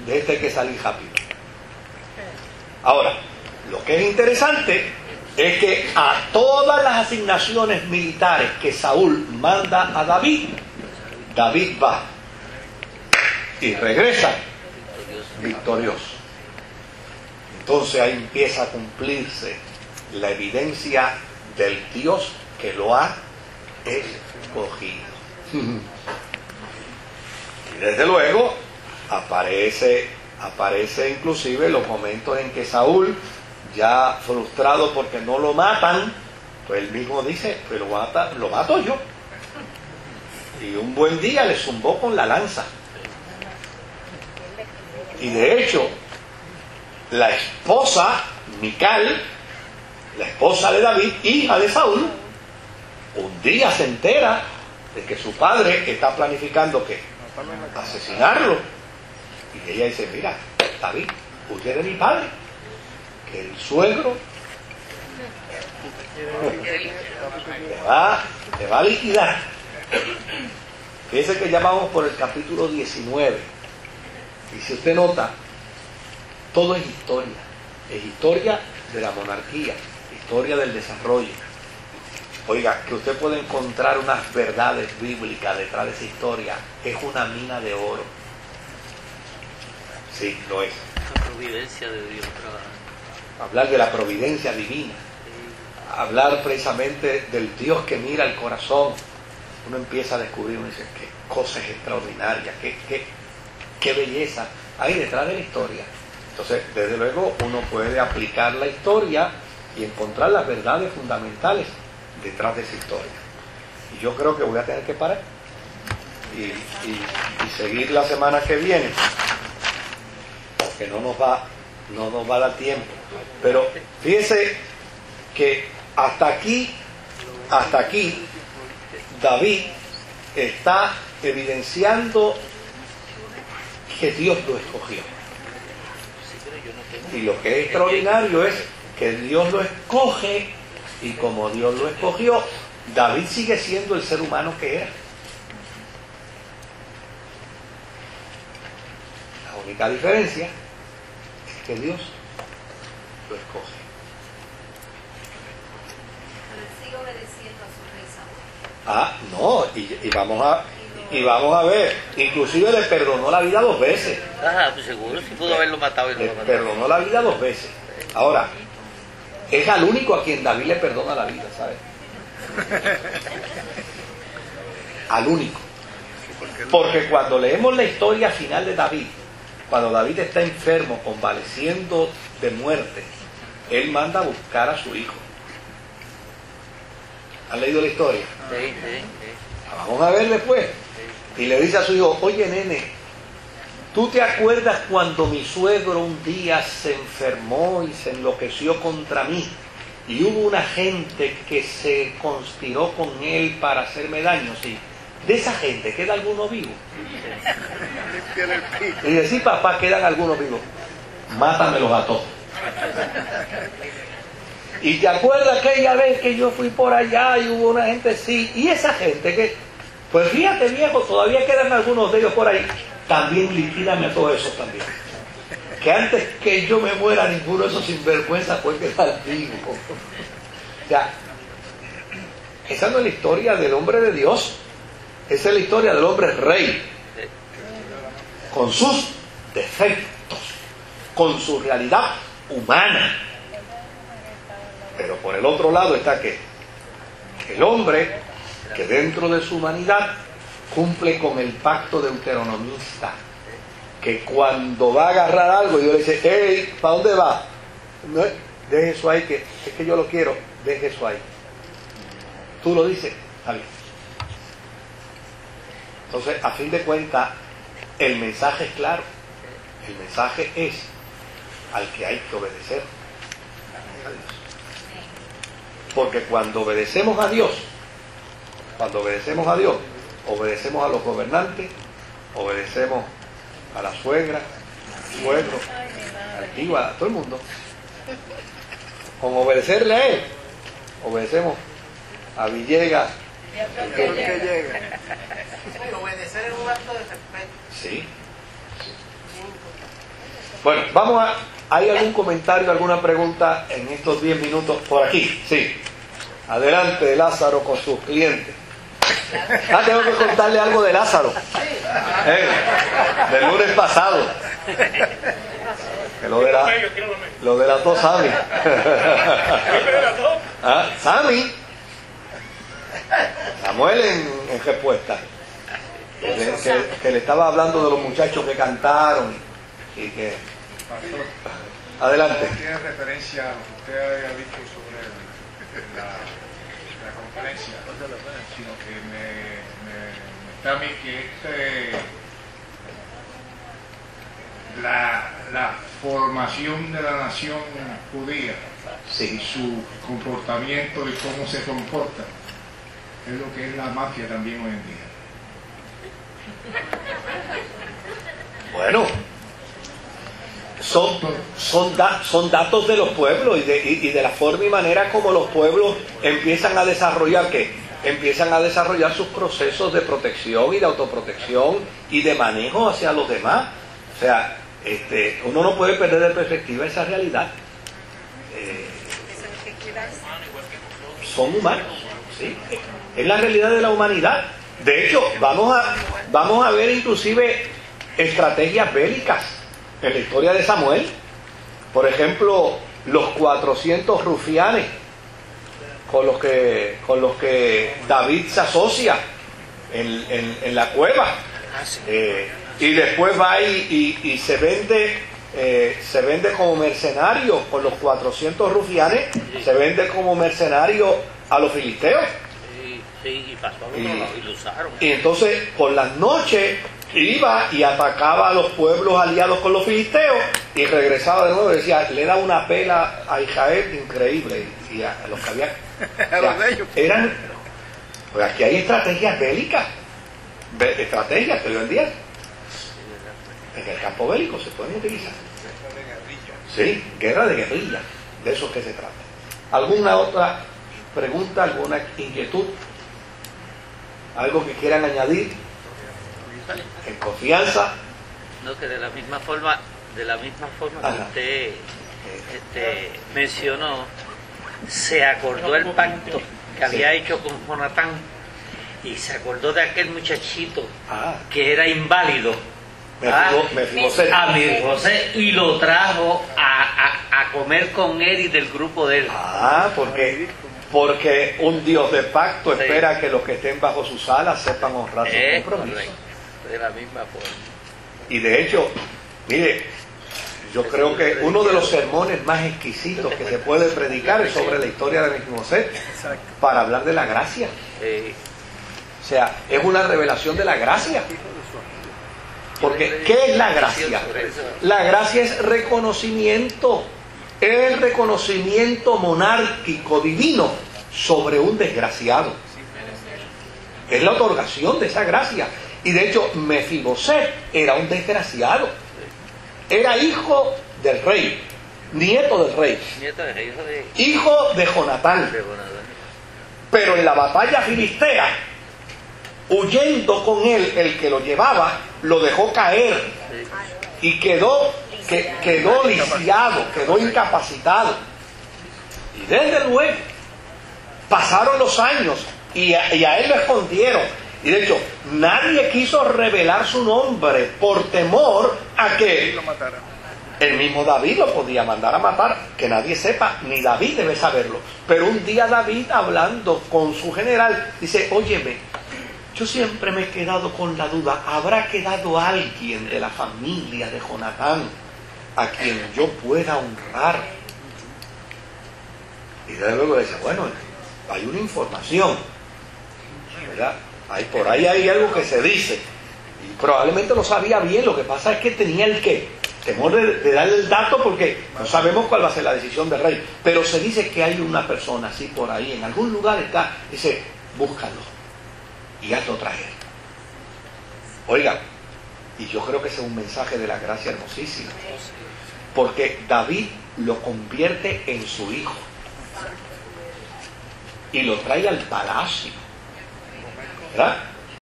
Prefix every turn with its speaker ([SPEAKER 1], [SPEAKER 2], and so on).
[SPEAKER 1] de este hay que salir rápido. Ahora, lo que es interesante es que a todas las asignaciones militares que Saúl manda a David, David va y regresa victorioso. Entonces ahí empieza a cumplirse la evidencia del Dios que lo ha escogido. Y desde luego aparece inclusive los momentos en que Saúl, ya frustrado porque no lo matan, pues él mismo dice, pues lo mato yo. Y un buen día le zumbó con la lanza. Y de hecho, la esposa, Mical, la esposa de David, hija de Saúl, un día se entera de que su padre está planificando ¿qué? Asesinarlo. Y ella dice, mira, David, huye de mi padre, que el suegro te va a liquidar. Fíjense que ya vamos por el capítulo 19. Y si usted nota, todo es historia de la monarquía, historia del desarrollo. Oiga, que usted puede encontrar unas verdades bíblicas detrás de esa historia, es una mina de oro. Sí, lo es.
[SPEAKER 2] La providencia de Dios trabajando.
[SPEAKER 1] Hablar de la providencia divina, hablar precisamente del Dios que mira el corazón. Uno empieza a descubrir, uno dice, qué cosas extraordinarias, qué belleza hay detrás de la historia. Entonces, desde luego, uno puede aplicar la historia y encontrar las verdades fundamentales detrás de esa historia. Y yo creo que voy a tener que parar y seguir la semana que viene, porque no nos va a dar tiempo. Pero fíjese que hasta aquí David está evidenciando que Dios lo escogió. Y lo que es extraordinario es que Dios lo escoge, y como Dios lo escogió, David sigue siendo el ser humano que era. La única diferencia es que Dios lo escoge.
[SPEAKER 3] Pero él sigue obedeciendo a su rey Saúl.
[SPEAKER 1] No, y vamos a ver, inclusive le perdonó la vida 2 veces.
[SPEAKER 2] Ajá, pues seguro, si pudo haberlo matado y no
[SPEAKER 1] Le
[SPEAKER 2] lo mató.
[SPEAKER 1] perdonó la vida 2 veces. Ahora, es al único a quien David le perdona la vida, ¿sabes? Al único. Porque cuando leemos la historia final de David, cuando David está enfermo, convaleciendo de muerte, él manda a buscar a su hijo. ¿Han leído la historia?
[SPEAKER 2] Sí.
[SPEAKER 1] Vamos a ver después. Y le dice a su hijo, oye nene, ¿tú te acuerdas cuando mi suegro un día se enfermó y se enloqueció contra mí? Y hubo una gente que se conspiró con él para hacerme daño, sí. ¿De esa gente queda alguno vivo? Y dice, sí papá, quedan algunos vivos. Mátamelos a todos. ¿Y te acuerdas aquella vez que yo fui por allá y hubo una gente? Sí. ¿Y esa gente que? Pues fíjate viejo, todavía quedan algunos de ellos por ahí. También liquídame a todos esos también. Que antes que yo me muera, ninguno de esos sinvergüenza puede quedar vivo. O sea, esa no es la historia del hombre de Dios. Esa es la historia del hombre rey. Con sus defectos, con su realidad humana. Pero por el otro lado está que el hombre que dentro de su humanidad cumple con el pacto deuteronomista, que cuando va a agarrar algo Dios le dice, hey, ¿para dónde va? No, deje eso ahí, que es que yo lo quiero, deje eso ahí. Tú lo dices, está bien. Entonces, a fin de cuentas, el mensaje es claro. El mensaje es al que hay que obedecer. A Dios. Porque cuando obedecemos a Dios, obedecemos a los gobernantes, obedecemos a la suegra, al suegro, al tío, a todo el mundo. Con obedecerle a él, obedecemos a Villegas, el que llega.
[SPEAKER 4] Obedecer es un acto de respeto.
[SPEAKER 1] Sí. Bueno, vamos a... ¿Hay algún comentario, alguna pregunta en estos 10 minutos por aquí? Sí. Adelante, Lázaro, con sus clientes. Tengo que contarle algo de Lázaro. Del lunes pasado. Que lo delató Sammy. Sammy. Samuel en respuesta. Que le estaba hablando de los muchachos que cantaron y que... Adelante.
[SPEAKER 4] No tiene referencia a lo que usted había dicho sobre la conferencia, sino que me está a mí que la formación de la nación judía,
[SPEAKER 1] sí,
[SPEAKER 4] su comportamiento y cómo se comporta, es lo que es la mafia también hoy en día.
[SPEAKER 1] Bueno, son datos de los pueblos y de la forma y manera como los pueblos empiezan a desarrollar empiezan a desarrollar sus procesos de protección y de autoprotección y de manejo hacia los demás. O sea, uno no puede perder de perspectiva esa realidad. Son humanos, ¿sí? Es la realidad de la humanidad. De hecho, vamos a ver inclusive estrategias bélicas en la historia de Samuel. Por ejemplo, los 400 rufianes con los que David se asocia en la cueva, y después va y se vende como mercenario con los 400 rufianes, se vende como mercenario a los filisteos.
[SPEAKER 2] Sí, y pasó y lo usaron.
[SPEAKER 1] Y entonces por las noches iba y atacaba a los pueblos aliados con los filisteos y regresaba de nuevo y decía, le da una pela a Israel increíble. Y a los que había, eran, pues aquí hay estrategias bélicas, estrategias que hoy en día en el campo bélico se pueden utilizar. Sí, guerra de guerrilla, de eso es que se trata. ¿Alguna otra pregunta, alguna inquietud? ¿Algo que quieran añadir? En confianza.
[SPEAKER 2] No, que de la misma forma que usted mencionó, se acordó el pacto que había hecho con Jonatán y se acordó de aquel muchachito que era inválido, a Mefiboset, y lo trajo a comer con él y del grupo de él.
[SPEAKER 1] Porque un Dios de pacto espera que los que estén bajo sus alas sepan honrar su compromiso.
[SPEAKER 2] De la misma forma.
[SPEAKER 1] Y de hecho, mire, yo creo que uno de los sermones más exquisitos que se puede predicar es sobre la historia de Mefiboset, para hablar de la gracia. O sea, es una revelación de la gracia. Porque, ¿qué es la gracia? La gracia es reconocimiento, el reconocimiento monárquico divino sobre un desgraciado. Es la otorgación de esa gracia. Y de hecho, Mefiboset era un desgraciado. Era hijo del rey, nieto del rey, hijo de Jonatán. Pero en la batalla filistea, huyendo con él, el que lo llevaba, lo dejó caer y quedó lisiado, quedó incapacitado. Y desde luego, pasaron los años y a él lo escondieron. Y de hecho, nadie quiso revelar su nombre por temor a que el mismo David lo podía mandar a matar, que nadie sepa, ni David debe saberlo. Pero un día David, hablando con su general, dice, óyeme, yo siempre me he quedado con la duda, ¿habrá quedado alguien de la familia de Jonatán a quien yo pueda honrar? Y desde luego dice, bueno, hay una información, ¿verdad? Por ahí hay algo que se dice, y probablemente lo sabía bien. Lo que pasa es que tenía el temor de darle el dato, porque no sabemos cuál va a ser la decisión del rey, pero se dice que hay una persona así por ahí, en algún lugar está, dice, búscalo y hazlo traer. Oiga, y yo creo que ese es un mensaje de la gracia hermosísima, porque David lo convierte en su hijo y lo trae al palacio, ¿verdad?